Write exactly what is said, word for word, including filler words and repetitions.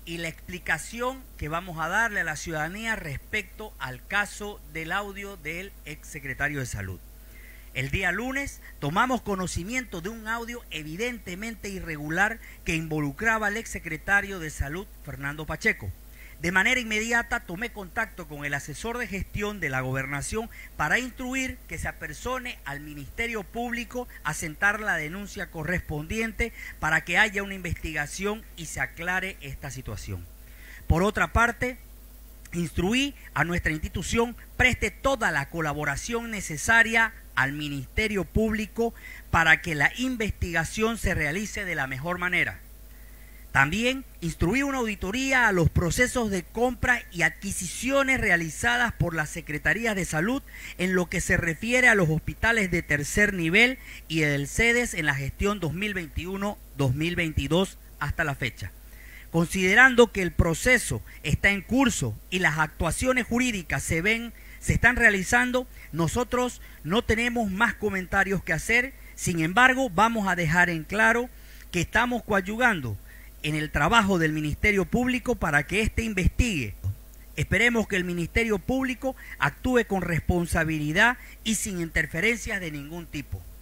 y la explicación que vamos a darle a la ciudadanía respecto al caso del audio del exsecretario de Salud. El día lunes tomamos conocimiento de un audio evidentemente irregular que involucraba al exsecretario de Salud, Fernando Pacheco. De manera inmediata tomé contacto con el asesor de gestión de la Gobernación para instruir que se apersone al Ministerio Público a sentar la denuncia correspondiente para que haya una investigación y se aclare esta situación. Por otra parte, instruí a nuestra institución preste toda la colaboración necesaria al Ministerio Público para que la investigación se realice de la mejor manera. También instruí una auditoría a los procesos de compra y adquisiciones realizadas por las Secretarías de Salud en lo que se refiere a los hospitales de tercer nivel y del SEDES en la gestión dos mil veintiuno dos mil veintidós hasta la fecha. Considerando que el proceso está en curso y las actuaciones jurídicas se ven, se están realizando, nosotros no tenemos más comentarios que hacer. Sin embargo, vamos a dejar en claro que estamos coadyuvando en el trabajo del Ministerio Público para que éste investigue. Esperemos que el Ministerio Público actúe con responsabilidad y sin interferencias de ningún tipo.